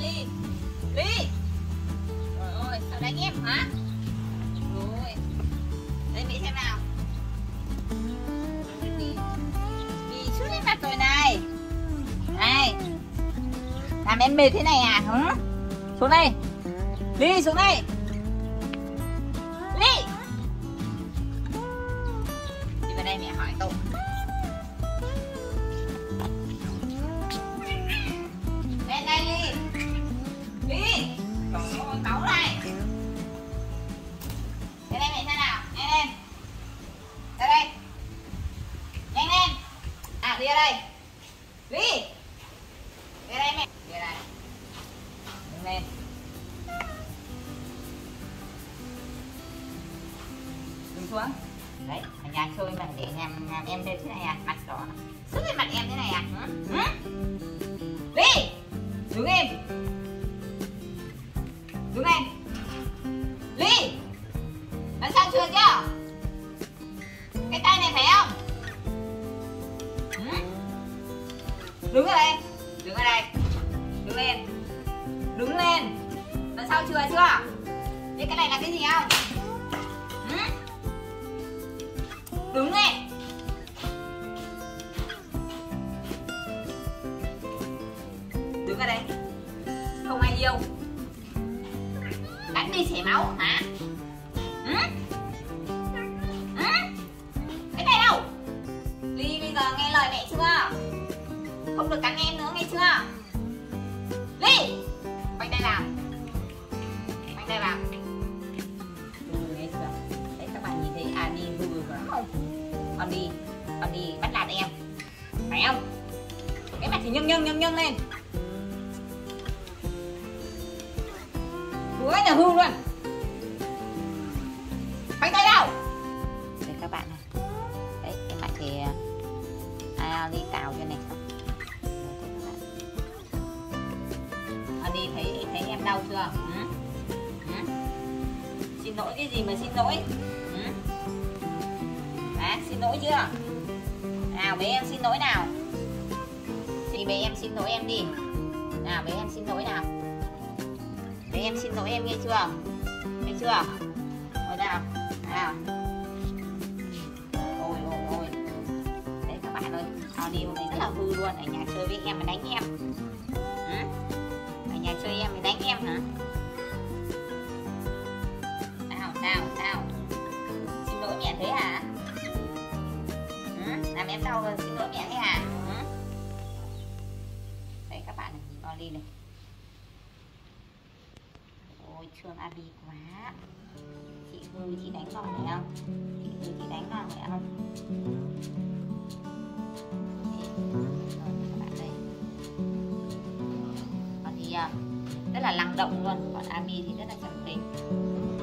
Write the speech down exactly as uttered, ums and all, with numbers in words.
Ly. Ly. Trời ơi, sao đánh em hả? Rồi. Đây Mỹ xem nào. Ly. Ly chút lên mặt rồi này. Này. Làm em mệt thế này à? Hả? Xuống đây. Ly xuống đây. Ly. Đi vào đây mẹ hỏi cậu. Lên đây Ly. Ly. Trời ơi, cáu này. Lên đây mẹ xem nào. Nhanh lên. Ra đây. Nhanh lên. À đi ra đây. Ly. Đi ra đây mẹ. Đi ra đây. Đứng lên. Đứng xuống. Đấy, ở nhà chơi mà để làm, làm em lên thế này à? Mặt đỏ. Sức lên mặt em thế này à? Hử? Đi. Đứng em. Đứng em. Ly. Lần sau chưa chưa? Cái tay này phải không? Hử? Đứng ở đây. Đứng ở đây. Đứng lên. Đứng lên. Lần sau chưa chưa? Biết cái này là cái gì không? Hử? Đứng lên. Đứng ở đây. Không ai yêu. Đánh đi chảy máu hả? Ừ? Ừ? Cái này đâu? Ly bây giờ nghe lời mẹ chưa? Không được cắn em nữa nghe chưa? Ly. Quanh tay vào. Quanh tay vào. Nghe chưa? Đấy các bạn nhìn thấy à đi vừa lắm không? Con đi, con đi bắt nạt em. Phải không? Cái mặt thì nhân nhân nhân nhân lên. Đuối nhà hư luôn. Quanh tay đâu? Đây các bạn này. Đấy cái mặt thì ai đi cào cho này không? À, đi thấy thấy em đau chưa? Ừ? Ừ? Xin lỗi cái gì mà xin lỗi? Ừ? À, xin lỗi chưa? Nào bé em xin lỗi nào. Thì bé em xin lỗi em đi. Nào bé em xin lỗi nào. Bé em xin lỗi em nghe chưa? Nghe chưa? Ngồi nào. Nào. Ôi ôi ôi. Đấy các bạn ơi, họ đi hôm nay rất là vui luôn. Ở nhà chơi với em mà đánh em. Ừ? Ở nhà chơi em mà đánh em hả? Sao sao sao? Xin lỗi mẹ thế hả? Ừ? Làm em đau rồi xin lỗi mẹ thế hả? Ừ? Đấy các bạn này, nhìn con Ly này. Ôi thương Abi quá. Chị Hư chị đánh con phải không? Chị Hư chị đánh con phải không? Các bạn đây. Con thì rất là năng động luôn, còn Abi thì rất là trầm tính.